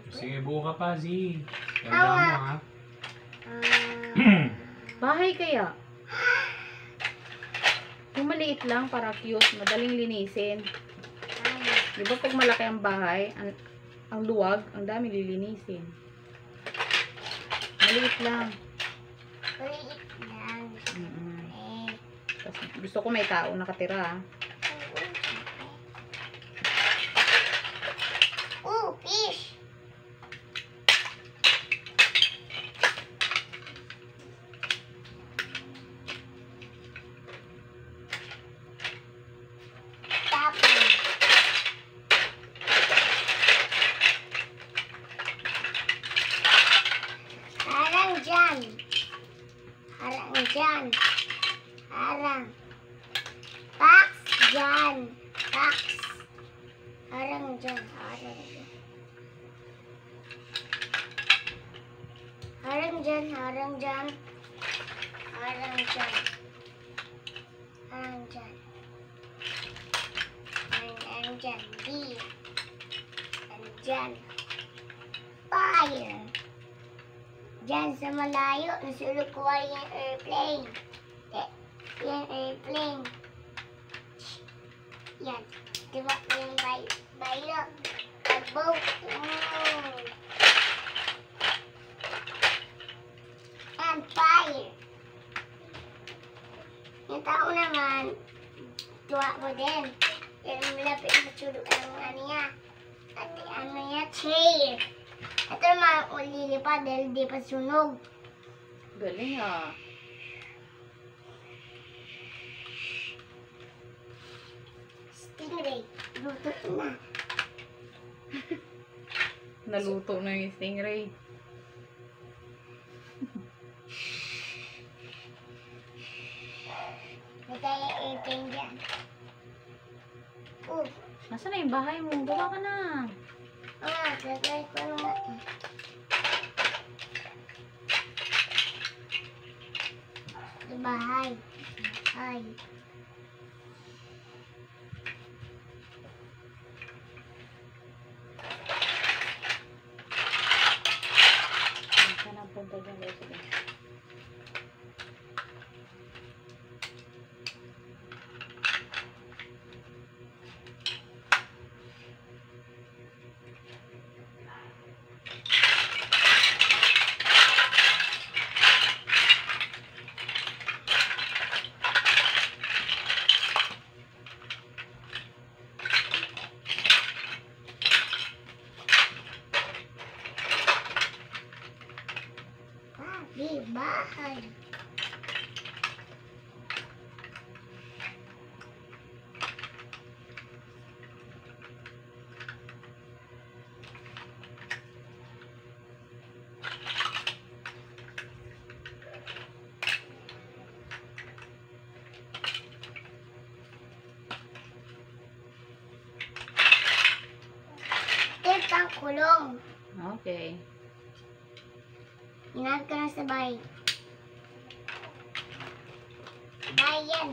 Sige, buka pa, Z. Ganda mo, ha? Bahay kaya? Kung maliit lang, para cute, madaling linisin. Di ba pag malaki ang bahay, ang luwag, ang dami lilinisin. Maliit lang. Maliit lang. Tapos, gusto ko may tao nakatira. Oh, fish! Tapon. Harang dyan. Harang dyan. Harang. Box dyan. Box. Harang dyan. Harang dyan. Harang dyan. Harang dyan. Harang dyan. Harang dyan. Harang dyan. D. And dyan. Fire. Dyan sa malayo, nasulog ko yung airplane. Yung airplane. Yan. Diba yung bayrak? A boat. And fire. Yung tao naman, tuwa mo din. Yan ang malapit sa sulog ang ano niya. At ano niya, chair. Ito naman ulilipad dahil di pa sunog. Galing ah. Stingray. Luto na. Naluto na yung stingray. May kaya airplane dyan. Oh, Nasaan na yung bahay mo? Baba ka na. gagawin ko nga eh. Bahay. Bahay. Saan ang punta dyan? Di bahay. Ito ang kulong. Okay. Ingat ka na sa bahay. Bahay yan.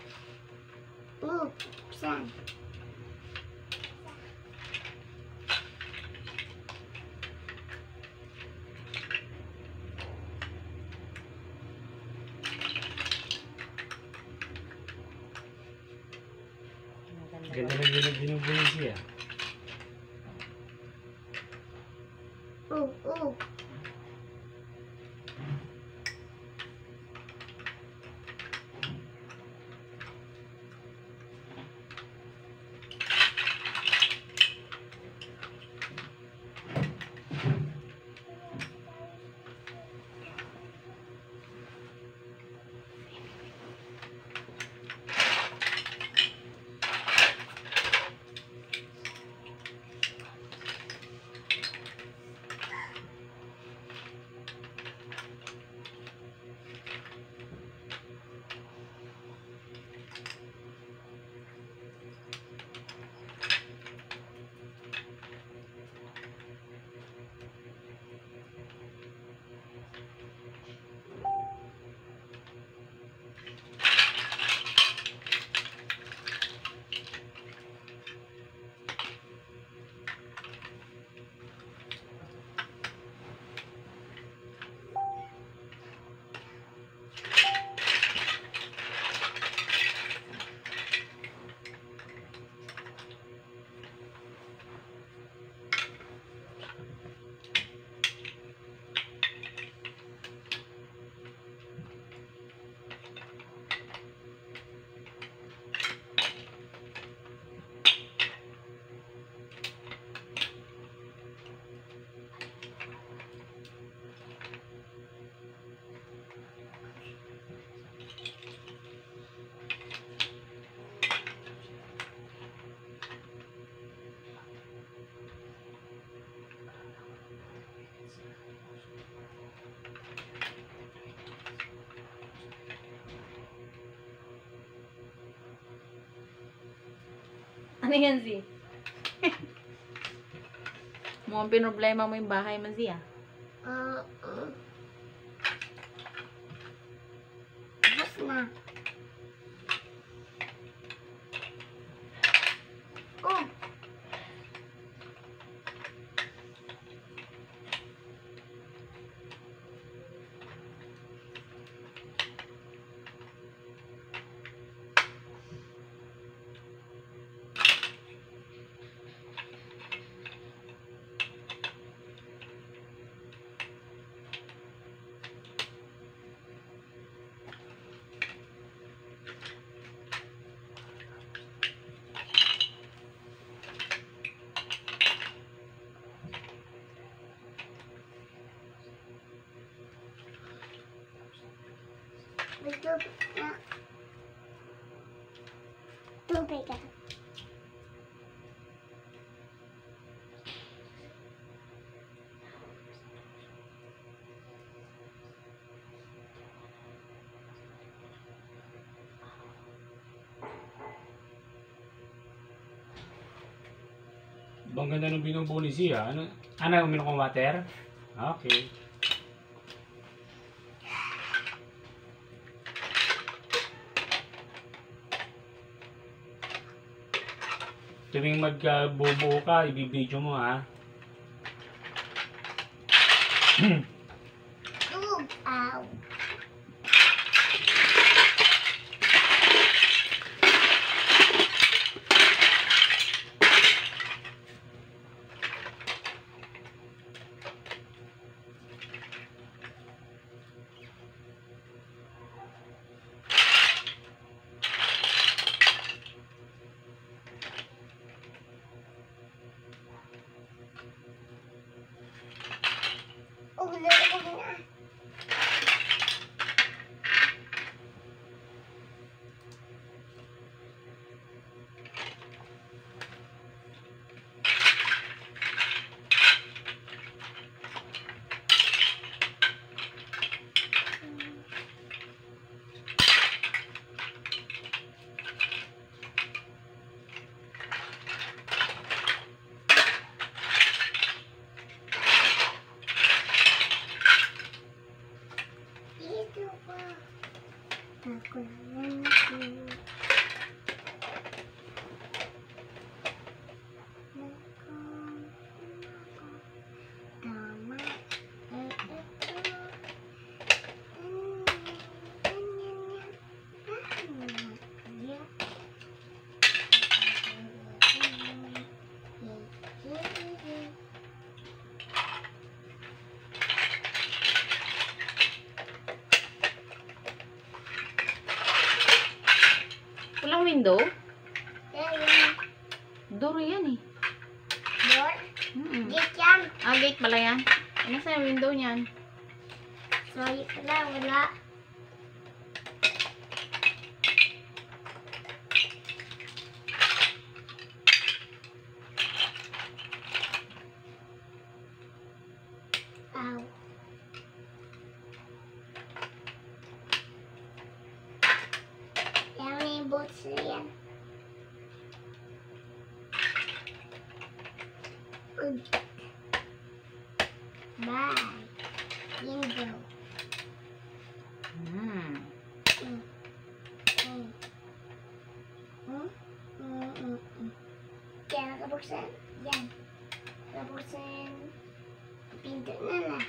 Saan? Ganda ng ginubuhin siya. Ano yan, Si? Mukhang pinoblema mo yung bahay man, Si, ah. Tapos na. Oh. May tubig na. Tubig ka. Bang ganda ng binubuo ni Zia. Ano, uminom kong water? Okay. Tuwing magbubuo ka, ibibidyo mo ha. Ow. Oh, lalo ko na. Ito pa. Ako naman ito. Tama. Walang window? Ayan. Door yan, eh. Door. Gate yan. Ah, gate pala yan. Nasa yung window niyan? Sorry pala, wala. Ow. Yan may boots na yan. Uy. Bye. Window. Hmm. Yan, nakabuksan. Yan. Nakabuksan. Pinto na na.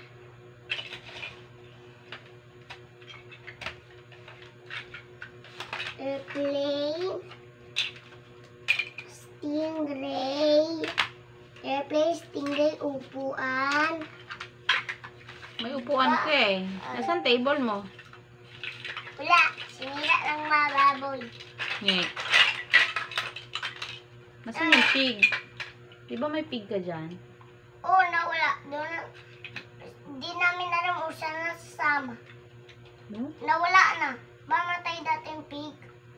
Airplane. Stingray. Airplane, stingray, upuan. May upuan ka eh. Nasaan table mo? Wala. Sinira ng mga baboy. Ngek. Nasaan yung pig? Di ba may pig ka dyan? Oo, nawala. Doon. Di namin alam kung saan nasasama. No? Nawala na. Mamatay dati yung pig.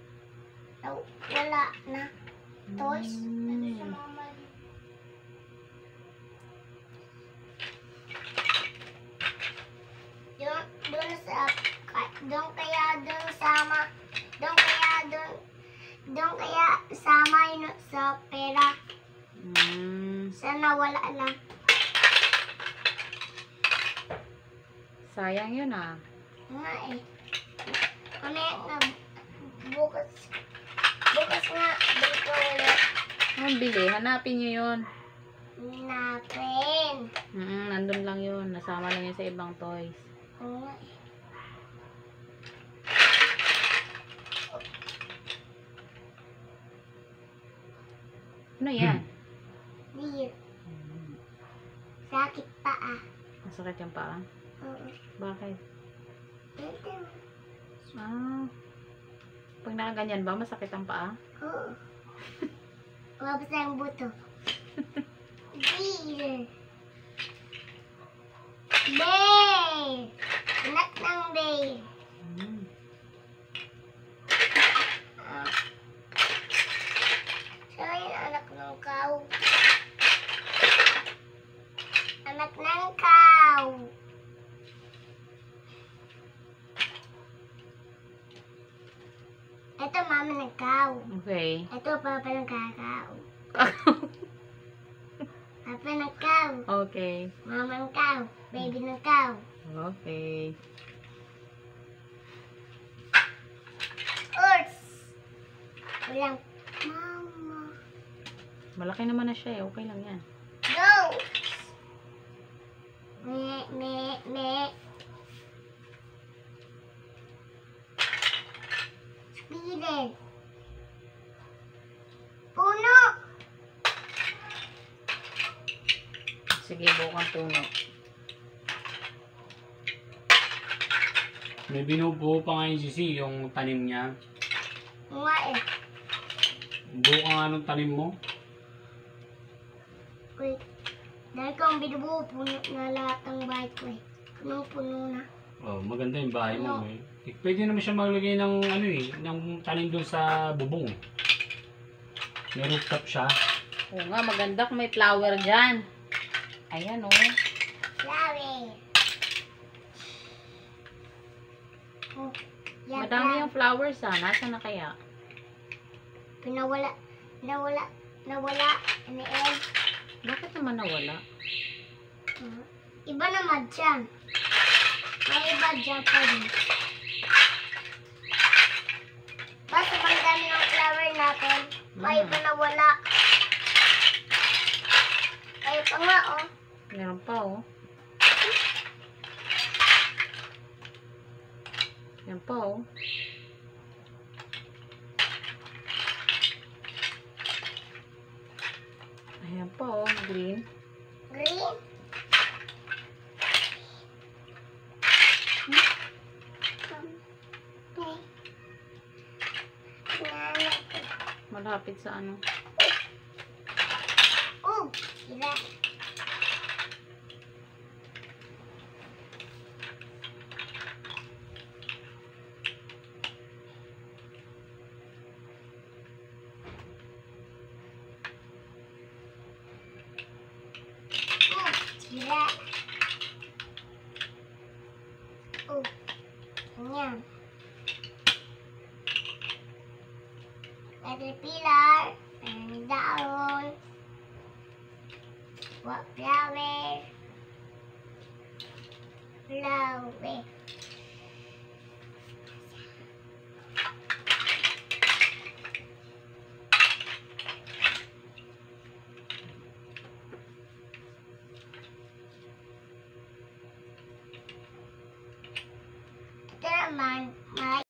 Wala na. Toys. Doon sa doon kaya sama yun sa nawala lang. Sayang yun ah. Nga eh. Mamaya nga, bukas. Bukas nga, balik ko ulit. Ang bili, hanapin nyo yun. Napin. Nandun lang yun. Nasama lang yun sa ibang toys. Oo nga eh. Ano yan? Dear. Sakit pa ah. Masakit yung paa? Oo. Bakit? Ito. Ah. Pag nakaganyan ba, masakit ang paa? Oo. Wabas na yung buto. Dear. Bear. Anak ng bear. Hmm. Siya yung anak ng cow. Anak ng cow. Ito mama ng cow. Okay. Ito papa ng kakao. Papa ng cow. Okay. Mama ng cow. Baby ng cow. Okay. Horse. Walang mama. Malaki naman na siya eh. Okay lang yan. Goat. Me, me, me. Squirrel. Puno. Sige, bukang puno. May binubuo pa nga yung Gigi, yung tanim niya. Nga eh. Buo ka nga nung tanim mo. Wait. Dahil ko ang binubuo, puno na lahat ng bahay ko eh. Punong-puno na. Oh, maganda yung bahay mo Ano? eh. Pwede naman siya maglagay ng ano eh, ng tanim doon sa bubong. May rooftop siya. Oo nga, maganda kung may flower dyan. Ayan oh. Flower. Oh, yan Madami lang. yung flowers ah. Nasaan na kaya? Pinawala. Nawala. Nawala. Ano yan? Bakit naman nawala? Iba naman dyan. May iba dyan pa rin. Basta pang dami ng flower natin, may iba nawala. Ay pa nga oh. Meron pa oh. Yan pa oh. Ayan pa oh. Green. Green. Malapit sa ano. Oh, sila. Oh, sila. Oh, ganyan. Caterpillar, and down. What flower? Flower. Ito naman, may